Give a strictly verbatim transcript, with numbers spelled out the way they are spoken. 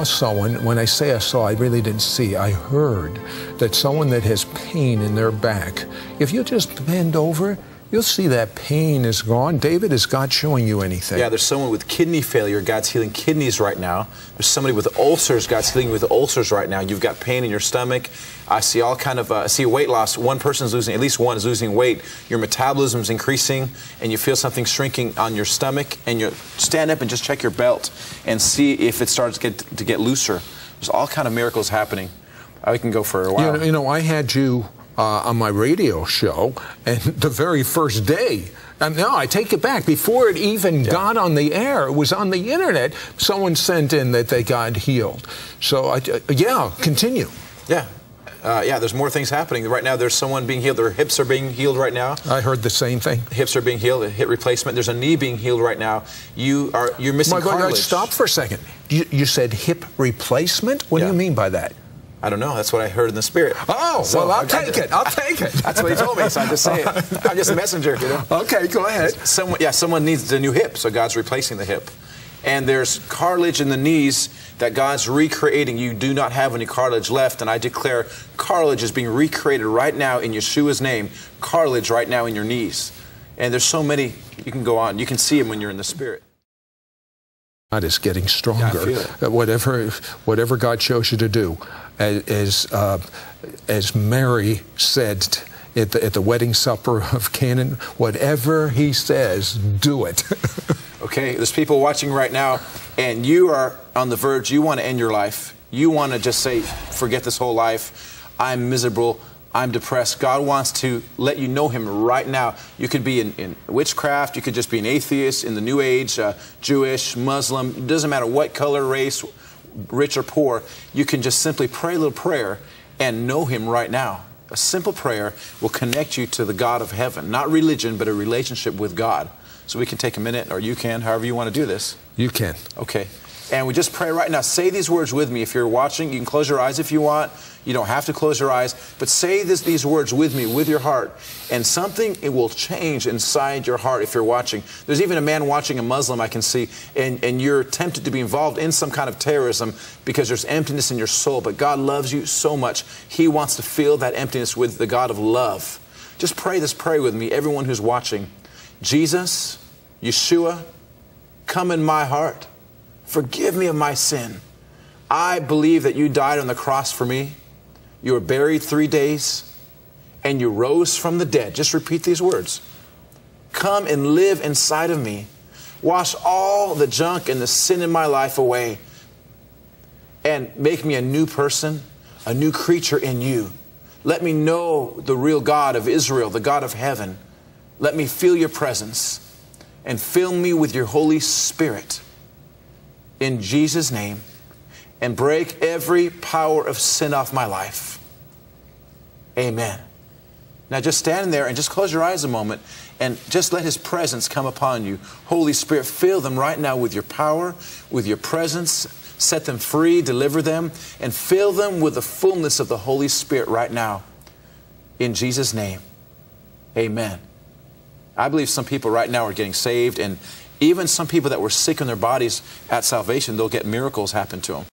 someone, when I say I saw, I really didn't see, I heard that someone that has pain in their back, if you just bend over, you'll see that pain is gone. David, is God showing you anything? Yeah, there's someone with kidney failure. God's healing kidneys right now. There's somebody with ulcers. God's healing you with ulcers right now. You've got pain in your stomach. I see all kind of, uh, I see weight loss. One person's losing, at least one is losing weight. Your metabolism's increasing, and you feel something shrinking on your stomach. And you stand up and just check your belt and see if it starts to get, to get looser. There's all kind of miracles happening. I can go for a while. You know, you know I had you Uh, on my radio show, and the very first day, and no, I take it back, before it even yeah. got on the air, it was on the internet, someone sent in that they got healed. So, I, uh, yeah, continue. Yeah. Uh, yeah, there's more things happening. Right now, there's someone being healed. Their hips are being healed right now. I heard the same thing. Hips are being healed, a hip replacement. There's a knee being healed right now. You are, you're missing My God, cartilage. Stop for a second. You, you said hip replacement? What yeah. do you mean by that? I don't know. That's what I heard in the spirit. Oh, so well, I'll take it. I'll take it. That's what he told me, so I just say it. I'm just a messenger, you know. Okay, go ahead. Someone, yeah, someone needs a new hip, so God's replacing the hip. And there's cartilage in the knees that God's recreating. You do not have any cartilage left, and I declare cartilage is being recreated right now in Yeshua's name. Cartilage right now in your knees. And there's so many. You can go on. You can see them when you're in the spirit. God is getting stronger. Yeah, I feel it. Whatever, whatever God shows you to do, as uh, as Mary said at the, at the wedding supper of Canaan, whatever He says, do it. Okay, there's people watching right now, and you are on the verge. You want to end your life. You want to just say, forget this whole life. I'm miserable. I'm depressed. God wants to let you know Him right now. You could be in, in witchcraft. You could just be an atheist in the New Age, uh, Jewish, Muslim. It doesn't matter what color, race, rich or poor. You can just simply pray a little prayer and know Him right now. A simple prayer will connect you to the God of heaven. Not religion, but a relationship with God. So we can take a minute, or you can, however you want to do this. You can. Okay. And we just pray right now. Say these words with me. If you're watching, you can close your eyes if you want. You don't have to close your eyes. But say this, these words with me, with your heart. And something, it will change inside your heart if you're watching. There's even a man watching, a Muslim I can see, and, and you're tempted to be involved in some kind of terrorism because there's emptiness in your soul. But God loves you so much. He wants to fill that emptiness with the God of love. Just pray this prayer with me, everyone who's watching. Jesus, Yeshua, come in my heart. Forgive me of my sin. I believe that you died on the cross for me. You were buried three days, and you rose from the dead. Just repeat these words. Come and live inside of me. Wash all the junk and the sin in my life away, and make me a new person, a new creature in you. Let me know the real God of Israel, the God of heaven. Let me feel your presence, and fill me with your Holy Spirit. In Jesus' name, and break every power of sin off my life. Amen. Now just stand there and just close your eyes a moment and just let His presence come upon you. Holy Spirit, fill them right now with your power, with your presence. Set them free, deliver them, and fill them with the fullness of the Holy Spirit right now. In Jesus' name, amen. I believe some people right now are getting saved, and even some people that were sick in their bodies at salvation, they'll get miracles happen to them.